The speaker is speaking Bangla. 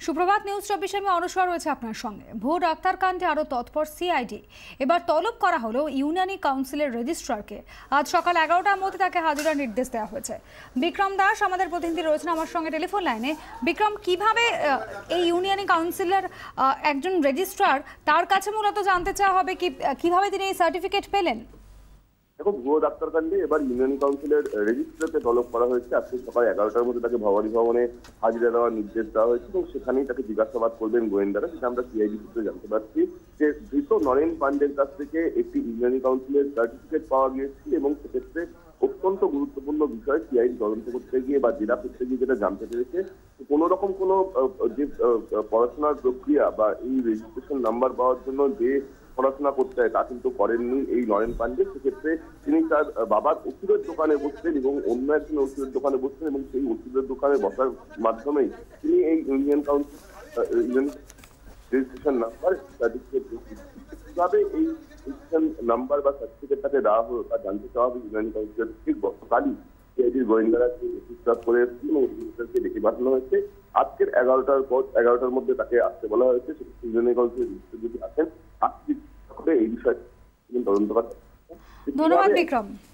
সুপ্রভাত নিউজ 24 আমি অনুসর রয়েছে আপনার সঙ্গে। ভুয়ো ডাক্তার কাণ্ডে আরো তৎপর সিআইডি। এবার তলব করা হলো ইউনানি কাউন্সিলের রেজিস্ট্রারকে। আজ সকাল 11টার মধ্যে তাকে হাজিরার নির্দেশ দেওয়া হয়েছে। বিক্রম দাস আমাদের প্রতিনিধি রয়েছেন আমার সঙ্গে টেলিফোন লাইনে। বিক্রম, কিভাবে এই ইউনানি কাউন্সিলের একজন রেজিস্ট্রার, তার কাছে মূলত জানতে চাওয়া হবে কিভাবে তিনি এই সার্টিফিকেট পেলেন? দেখো, ভুয়ো ডাক্তার কাণ্ডে এবার ইউনিয়ন কাউন্সিলের রেজিস্ট্রারকে তলব করা হয়েছে। আজকে সকাল 11টার মধ্যে তাকে ভবানী ভবনে হাজিরা দেওয়ার নির্দেশ দেওয়া হয়েছে এবং সেখানেই তাকে জিজ্ঞাসাবাদ করবেন গোয়েন্দারা। সেটা আমরা সিআইডি সূত্রে জানতে পারছি যে ধৃত নরেন পান্ডের কাছ থেকে একটি ইউনিয়ন কাউন্সিলের সার্টিফিকেট পাওয়া গিয়েছিল এবং সেক্ষেত্রে অত্যন্ত গুরুত্বপূর্ণ বিষয় সিআইডি তদন্ত করতে গিয়ে বা জেরা করতে গিয়ে যেটা জানতে পেরেছে, কোনো রকম কোনো যে পড়াশোনার প্রক্রিয়া বা এই রেজিস্ট্রেশন নাম্বার পাওয়ার জন্য যে পড়াশোনা করতে হয় তা কিন্তু করেননি এই নরেন পান্ডে। সেক্ষেত্রে তিনি তার বাবার ওষুধের দোকানে বসতেন এবং অন্য একজন ওষুধের দোকানে বসতেন এবং সেই ওষুধের দোকানে বসার মাধ্যমেই তিনি এই union council registration number certificate কিভাবে এই রেজিস্ট্রেশন নাম্বার বা সার্টিফিকেটটাকে দেওয়া হলো তা জানতে চাওয়া হবে ইউনিয়ন কাউন্সিলের ঠিক গতকালই সিআইডির গোয়েন্দারা রেজিস্টার করে এসেছেন এবং রেজিস্টারকে ডেকে পাঠানো হয়েছে। আজকের 11টার পর 11টার মধ্যে তাকে আসতে বলা হয়েছে। ইউনিয়ন কাউন্সিলের রেজিস্টার যদি আসেন এই বিষয়ে তদন্ত করা। ধন্যবাদ বিক্রম।